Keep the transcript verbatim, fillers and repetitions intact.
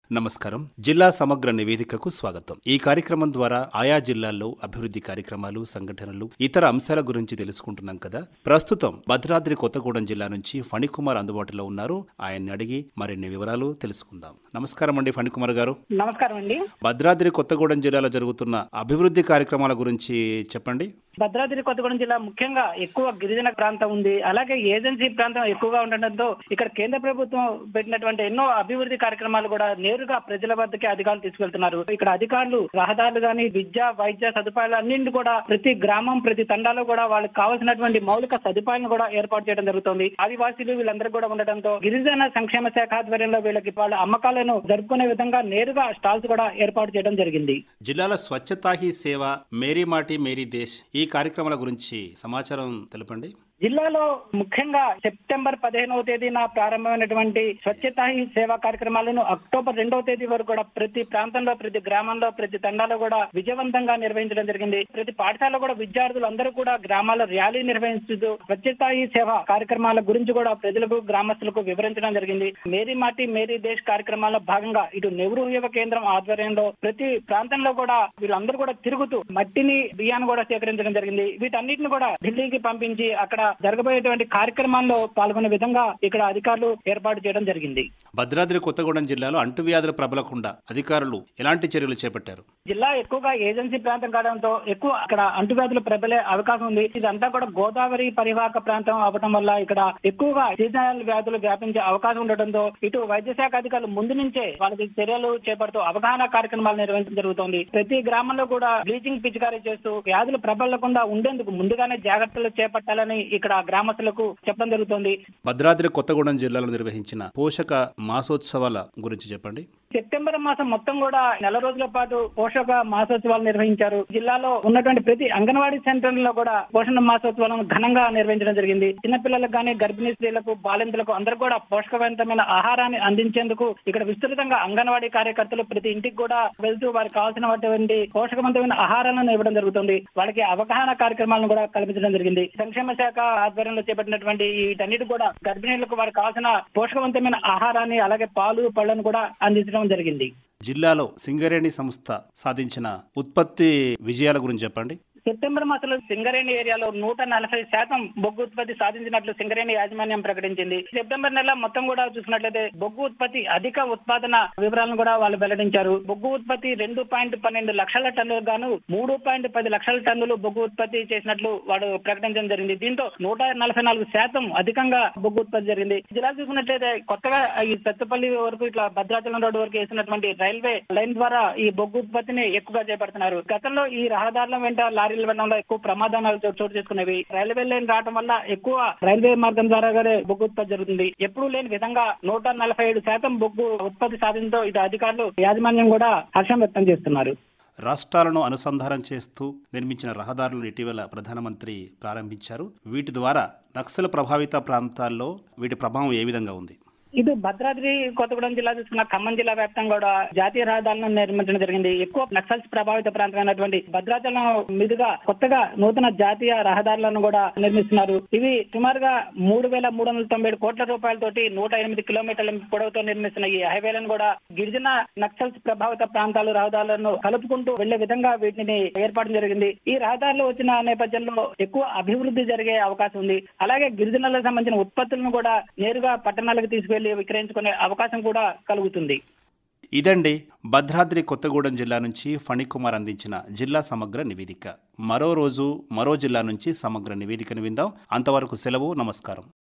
నమస్కారం. జిల్లా సమగ్ర నివేదికకు స్వాగతం. ఈ కార్యక్రమం ద్వారా ఆయా జిల్లాల్లో అభివృద్ధి కార్యక్రమాలు, సంఘటనలు, ఇతర అంశాల గురించి తెలుసుకుంటున్నాం కదా. ప్రస్తుతం భద్రాద్రి కొత్తగూడెం జిల్లా నుంచి ఫణికుమార్ అందుబాటులో ఉన్నారు. ఆయన్ని అడిగి మరిన్ని వివరాలు తెలుసుకుందాం. నమస్కారం అండి ఫణికుమార్ గారు. నమస్కారం అండి. భద్రాద్రి కొత్తగూడెం జిల్లాలో జరుగుతున్న అభివృద్ధి కార్యక్రమాల గురించి చెప్పండి. భద్రాద్రి కొత్తగూడెం జిల్లా ముఖ్యంగా ఎక్కువ గిరిజన ప్రాంతం ఉంది. అలాగే ఏజెన్సీ ప్రాంతం ఎక్కువగా ఉండడంతో ఇక్కడ కేంద్ర ప్రభుత్వం పెట్టినటువంటి ఎన్నో అభివృద్ధి కార్యక్రమాలు కూడా నేరుగా ప్రజల వద్దకే అధికారులు తీసుకెళ్తున్నారు. ఇక్కడ అధికారులు రహదారులు గాని, విద్య, వైద్య సదుపాయాలు అన్నింటి కూడా ప్రతి గ్రామం, ప్రతి తండాలో కూడా వాళ్ళకి కావాల్సినటువంటి మౌలిక సదుపాయాలను కూడా ఏర్పాటు చేయడం జరుగుతుంది. ఆదివాసీలు వీళ్ళందరూ కూడా ఉండడంతో గిరిజన సంక్షేమ శాఖ ఆధ్వర్యంలో వీళ్ళకి వాళ్ళ అమ్మకాలను జరుపుకునే విధంగా నేరుగా స్టాల్స్ కూడా ఏర్పాటు చేయడం జరిగింది. జిల్లాలో స్వచ్ఛతా హీ సేవ, మేరీ మాటి మేరీ దేశ్ ఈ కార్యక్రమాల గురించి సమాచారం తెలపండి. జిల్లాలో ముఖ్యంగా సెప్టెంబర్ పదిహేనవ తేదీన ప్రారంభమైనటువంటి స్వచ్ఛతా హీ సేవా కార్యక్రమాలను అక్టోబర్ రెండవ తేదీ వరకు కూడా ప్రతి ప్రాంతంలో, ప్రతి గ్రామంలో, ప్రతి తండాలో కూడా విజయవంతంగా నిర్వహించడం జరిగింది. ప్రతి పాఠశాలలో కూడా విద్యార్థులు అందరూ కూడా గ్రామాల్లో ర్యాలీ నిర్వహిస్తూ స్వచ్ఛతా హీ సేవ కార్యక్రమాల గురించి కూడా ప్రజలకు, గ్రామస్తులకు వివరించడం జరిగింది. మేరీ మాటి మేరీ దేశ్ కార్యక్రమాల్లో భాగంగా ఇటు నెహ్రూ యువ కేంద్రం ఆధ్వర్యంలో ప్రతి ప్రాంతంలో కూడా వీళ్ళందరూ కూడా తిరుగుతూ మట్టిని, బియ్యాన్ని కూడా సేకరించడం జరిగింది. వీటన్నిటిని కూడా ఢిల్లీకి పంపించి అక్కడ జరగబోయేటువంటి కార్యక్రమాల్లో పాల్గొనే విధంగా ఇక్కడ అధికారులు ఏర్పాటు చేయడం జరిగింది. భద్రాద్రి కొత్తగూడెం జిల్లాలో అంటువ్యాధులు ప్రబలకుండా అధికారులు ఎలాంటి చర్యలు చేపట్టారు? జిల్లా ఎక్కువగా ఏజెన్సీ ప్రాంతం కావడంతో ఎక్కువ అక్కడ అంటువ్యాధులు ప్రబలే అవకాశం ఉంది. ఇదంతా కూడా గోదావరి పరివాహక ప్రాంతం అవడం వల్ల ఇక్కడ ఎక్కువగా సీజనల్ వ్యాధులు వ్యాపించే అవకాశం ఉండటంతో ఇటు వైద్య శాఖ అధికారులు ముందు నుంచే వాళ్ళకి చర్యలు చేపడుతూ అవగాహన కార్యక్రమాలు నిర్వహించడం జరుగుతోంది. ప్రతి గ్రామంలో కూడా బ్లీచింగ్ పిచికారీ చేస్తూ వ్యాధులు ప్రబలకుండా ఉండేందుకు ముందుగానే జాగ్రత్తలు చేపట్టాలని ఇక్కడ గ్రామస్తులకు చెప్పడం జరుగుతోంది. భద్రాద్రి కొత్తగూడెం జిల్లాలో నిర్వహించిన పోషక మాసోత్సవాల గురించి చెప్పండి. సెప్టెంబర్ మాసం మొత్తం కూడా నెల రోజుల పాటు పోషక మాసోత్సవాలు నిర్వహించారు. జిల్లాలో ఉన్నటువంటి ప్రతి అంగన్వాడీ సెంటర్ లో కూడా పోషణ మాసోత్సవాలను ఘనంగా నిర్వహించడం జరిగింది. చిన్నపిల్లలకు గానీ, గర్భిణీ స్త్రీలకు, బాలింతలకు అందరూ కూడా పోషకవంతమైన ఆహారాన్ని అందించేందుకు ఇక్కడ విస్తృతంగా అంగన్వాడీ కార్యకర్తలు ప్రతి ఇంటికి కూడా వెళ్తూ వారికి కావాల్సినటువంటి పోషకవంతమైన ఆహారాలను ఇవ్వడం జరుగుతుంది. వాళ్ళకి అవగాహన కార్యక్రమాలను కూడా కల్పించడం జరిగింది. సంక్షేమ శాఖ ఆధ్వర్యంలో చేపట్టినటువంటి వీటన్నిటి కూడా గర్భిణీలకు వారికి కావాల్సిన పోషకవంతమైన ఆహారాన్ని, అలాగే పాలు, పళ్లను కూడా అందించడం జరిగింది. జిల్లాలో సింగరేణి సంస్థ సాధించిన ఉత్పత్తి విజయాల గురించి చెప్పండి. సెప్టెంబర్ మాసంలో సింగరేణి ఏరియాలో నూట నలభై శాతం బొగ్గు ఉత్పత్తి సాధించినట్లు సింగరేణి యాజమాన్యం ప్రకటించింది. సెప్టెంబర్ నెల మొత్తం కూడా చూసినట్లయితే బొగ్గు ఉత్పత్తి అధిక ఉత్పాదన వివరాలను కూడా వాళ్ళు వెల్లడించారు. బొగ్గు ఉత్పత్తి రెండు పాయింట్ పన్నెండు లక్షల టన్నులు గాను మూడు పాయింట్ పది లక్షల టన్నులు బొగ్గు ఉత్పత్తి చేసినట్లు వాడు ప్రకటించడం జరిగింది. దీంతో నూట నలభై నాలుగు శాతం అధికంగా బొగ్గు ఉత్పత్తి జరిగింది. జిల్లా చూసుకున్నట్లయితే కొత్తగా ఈ సత్తుపల్లి వరకు ఇట్లా భద్రాచలం రోడ్డు వరకు వేసినటువంటి రైల్వే లైన్ ద్వారా ఈ బొగ్గు ఉత్పత్తిని ఎక్కువగా చేపడుతున్నారు. గతంలో ఈ రహదారుల వెంట లారీల వెళ్లడంలో ఎక్కువ ప్రమాదాలు చోటు చేసుకునేవి. రైల్వే లైన్ రావడం వల్ల ఎక్కువ రైల్వే మార్గం ద్వారా బొగ్గు ఉత్పత్తి జరుగుతుంది. ఎప్పుడూ లేని విధంగా నూట నలభై ఏడు శాతం బొగ్గు ఉత్పత్తి సాధించడంతో ఇటు అధికారులు, యాజమాన్యం కూడా హర్షం వ్యక్తం చేస్తున్నారు. రాష్ట్రాలను అనుసంధానం చేస్తూ నిర్మించిన రహదారులను ఇటీవల ప్రధానమంత్రి ప్రారంభించారు. వీటి ద్వారా నక్సల్ ప్రభావిత ప్రాంతాల్లో వీటి ప్రభావం ఏ విధంగా ఉంది? ఇటు భద్రాద్రి కొత్తగూడెం జిల్లా చూసుకున్న ఖమ్మం జిల్లా వ్యాప్తంగా కూడా జాతీయ రహదారులను నిర్మించడం జరిగింది. ఎక్కువ నక్సల్స్ ప్రభావిత ప్రాంతమైనటువంటి భద్రాచలం మీదుగా కొత్తగా నూతన జాతీయ రహదారులను కూడా నిర్మిస్తున్నారు. ఇవి సుమారుగా మూడు వేల మూడు వందల తొంభై ఏడు కోట్ల రూపాయలతోటి నూట ఎనిమిది కిలోమీటర్ల పొడవుతో నిర్మిస్తున్న ఈ హైవేలను కూడా గిరిజన నక్సల్స్ ప్రభావిత ప్రాంతాలు రహదారులను కలుపుకుంటూ వెళ్లే విధంగా వీటిని ఏర్పాటు జరిగింది. ఈ రహదారులు వచ్చిన నేపథ్యంలో ఎక్కువ అభివృద్ధి జరిగే అవకాశం ఉంది. అలాగే గిరిజనులకు సంబంధించిన ఉత్పత్తులను కూడా నేరుగా పట్టణాలకు తీసుకెళ్లి విక్రయించుకునే అవకాశం కూడా కలుగుతుంది. ఇదండి భద్రాద్రి కొత్తగూడెం జిల్లా నుంచి ఫణికుమార్ అందించిన జిల్లా సమగ్ర నివేదిక. మరో రోజు మరో జిల్లా నుంచి సమగ్ర నివేదికను విందాం. అంతవరకు సెలవు. నమస్కారం.